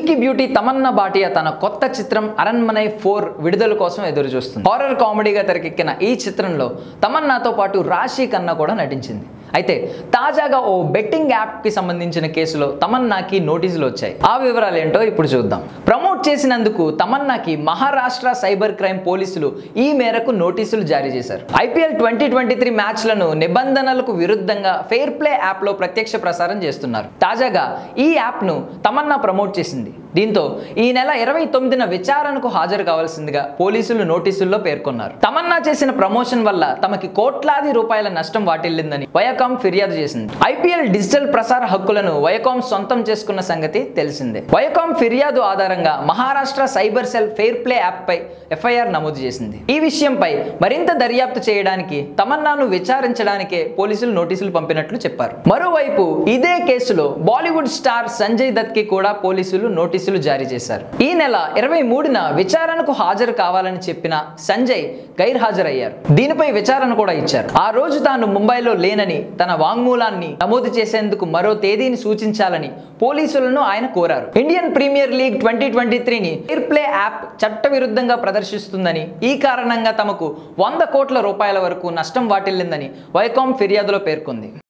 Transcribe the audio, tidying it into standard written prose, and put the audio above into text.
Milky beauty Tamannaah Bhatia తన కొత్త చిత్రం అరణ్మనై 4 విడుదల కోసం ఎదురు చూస్తుంది. హారర్ కామెడీగా తెరకెక్కిన ఈ చిత్రంలో తమన్నాతో పాటు రాశి ఖన్నా కూడా నటించింది. అయితే తాజాగా ఓ బెట్టింగ్ యాప్ కి సంబంధించిన కేసులో తమన్నాకి నోటీసులు వచ్చాయి. ఆ వివరాలు ఏంటో ఇప్పుడు చూద్దాం. ప్రమోట్ చేసినందుకు తమన్నాకి మహారాష్ట్ర సైబర్ క్రైమ్ పోలీసులు ఈ మేరకు నోటీసులు జారీ చేశారు. IPL 2023 మ్యాచ్లను నిబంధనలకు విరుద్ధంగా ఫెయిర్ ప్లే యాప్ లో ప్రత్యక్ష ప్రసారం చేస్తున్నారు. తాజాగా ఈ యాప్ ను తమన్నా ప్రమోట్ చేసింది. దీంతో ఈ నెల 29న విచారణకు హాజరు కావాల్సిందిగా పోలీసులు నోటీసుల్లో పేర్కొన్నారు. తమన్నా చేసిన ప్రమోషన్ వల్ల తమకి కోట్లాది రూపాయల నష్టం వాటిల్లిందని వయాకామ్ ఫిర్యాదు చేసింది. IPL డిజిటల్ ప్రసార హక్కులను వయాకామ్ సొంతం చేసుకున్న సంగతి తెలిసిందే. వయాకామ్ ఫిర్యాదు ఆధారంగా Maharashtra cyber cell fair play app పై FIR నమోదు చేసింది. ఈ విషయంపై మరింత దర్యాప్తు చేయడానికి తమన్నాను విచారించడానికే పోలీసులు నోటీసులు పంపినట్లు చెప్పారు. మరోవైపు ఇదే కేసులో బాలీవుడ్ స్టార్ సంజయ్ దత్ కి కూడా పోలీసులు నోటీసులు జారీ చేశారు. ఈ నెల 23న విచారణకు హాజరు కావాలని చెప్పిన సంజయ్ గైర్హాజరయ్యారు. దీనిపై విచారణ కూడా ఇచ్చారు. ఆ రోజు తాను ముంబైలో లేనని తన వాంగ్మూలాన్ని నమోదు చేసేందుకు మరో తేదీని సూచించాలని పోలీసులను ఆయన కోరారు. ఇండియన్ ప్రీమియర్ లీగ్ 2023ని ఫెయిర్ ప్లే యాప్ చట్టవిరుద్ధంగా ప్రదర్శిస్తుందని, ఈ కారణంగా తమకు 100 కోట్ల రూపాయల వరకు నష్టం వాటిల్లిందని వయాకామ్ ఫిర్యాదులో పేర్కొంది.